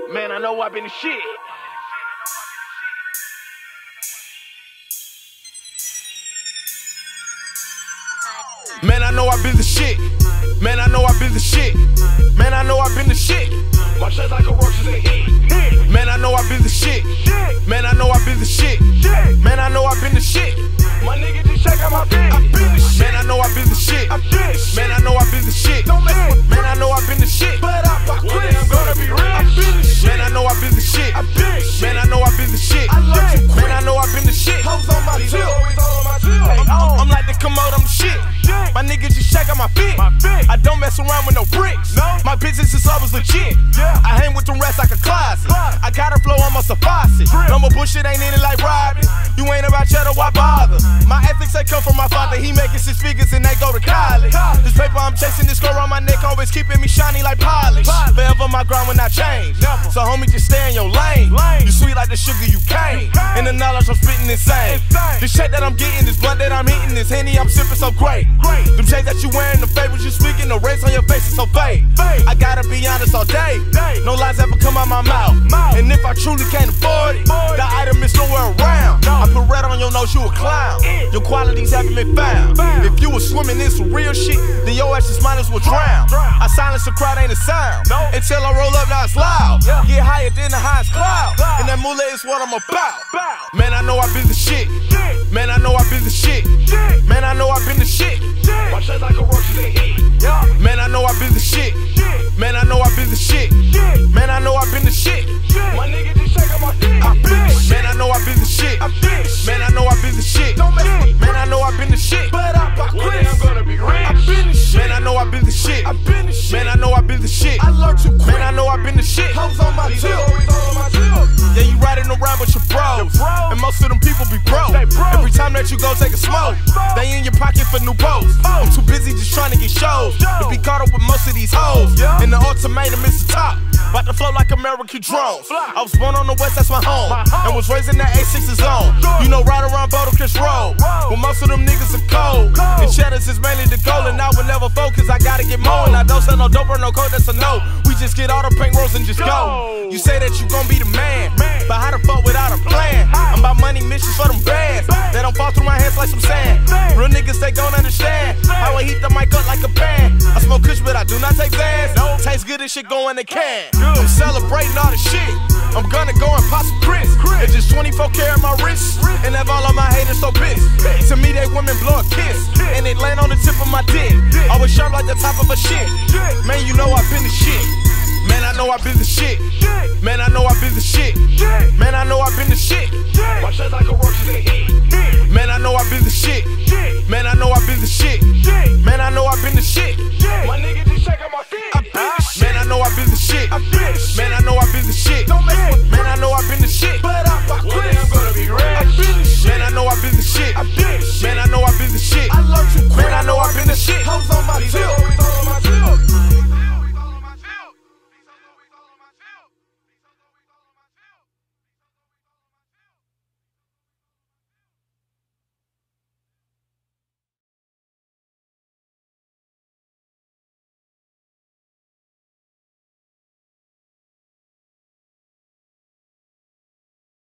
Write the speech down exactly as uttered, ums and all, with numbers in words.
Man, I know I've been the shit. Man, I know I've been the shit. Man, I know I've been the shit. Man, I know I've been the shit. My shit's like a roach in the heat. Man, I know I've been the shit. Man, I know I've been the shit. Man, I know I've been the shit. My nigga just check out my bitch. I've been the shit. Man, I know I've been the shit. I've been the shit. Man, I know I've been the shit. Don't mess with me. Man, I know I've been the shit. But I fuck with it, I'm gonna be rich. I've been the shit. Man, I know I've been the shit. I've been the shit. Man, I know I've been the shit. I love you quick. Man, I know I've been the shit. Hoes on my tail. Always all on my tail. I'm, I'm, I'm like the commode, I'm the shit. My niggas just check out my fit. I don't mess around with no bricks. No. My business is always legit. Yeah. I hang with them rats like a closet. Closet. I got a flow almost a faucet. Real. No more bullshit, ain't in it like robbing. You ain't about cheddar, why bother? My ethics, they come from my father. He making six figures and they go to college. college. This paper I'm chasing, this girl around my neck, always keeping me shiny like polish. polish. Forever my grind will not change. Never. So homie, just stay in your lane. lane. You sweet like the sugar you came. And the knowledge I'm spitting insane. insane. This check that I'm getting, this blunt that I'm hitting, this Henny I'm sipping so great. great. Them shades that you wearing, the favors you speaking, the race on your face is so fake. fake. I gotta be honest all day. day. No lies ever come out my mouth. mouth. And if I truly can't afford it, Boy. the item is nowhere around. No. I put red on your nose, you a clown. It. Your qualities haven't been found. found. If you was swimming in some real shit, then your ass just might as well drown. drown. I silence the crowd, ain't a sound. No. Until I roll up, now it's loud. Yeah. Get higher than the highest cloud. cloud. And that moolah is what I'm about. Bow. Man, I know I've been the shit. shit. Man, I know I've been the shit. shit. Man, I know I've been the shit. shit. My shit's like a roach in the heat. Yeah. Man, I know I've been the shit. shit. Man, I know I've been the shit. shit. Man, I know I've been the shit. shit. My nigga just check out my dick. I've been the shit. Man, I know I've been the shit. I've been the shit. Man, I know I've been the shit. Don't mess with me. Man, I know I've been the shit. But I fuck with it, I'm gonna be rich. I've been the shit. Man, I know I've been the shit. I've been the shit. Man, I know I've been the shit. I learned you quick. Man, I know I've been the shit. Hoes on my tail. Always all on my tail. Yeah, you riding around with your bros. Bro. And most of them people be broke. Every time that you go take a smoke, they in your pocket for new posts. Oh. I'm too busy just trying to get shows. To be caught up with most of these hoes. Yeah. And the ultimatum is the top. About to float like American drones. I was born on the west, that's my home. my home. And was raised in that A six zone. You know, right around Bouldercrest Road. Well, most of them niggas are cold. cold. And Cheddars is mainly the goal. And I will never focus, I gotta get more. And I don't sell no dope or no coke, that's a no. We just get all the paint rolls and just go. You say that you gon' be the man, man. But how the fuck without a plan? I'm about money missions for them bands. They don't fall through my hands like some sand. Real niggas, they gon' understand how I heat the mic up like a pan. I smoke kush, but I do not take Zans. Tastes good as shit go in the can. I'm celebrating all the shit. I'm gonna go and pop some Chris. It's just twenty-four karat my wrist, and have all of my haters so pissed. To me, they women blow a kiss, and they land on the tip of my dick. Always sharp like the top of a shit. Man, you know I've been the shit. Man, I know I've been the shit. Man, I know I've been the shit. Man, I know I've been the shit. My shit's like a roach in the heat. Man, I know I've been the shit. Man,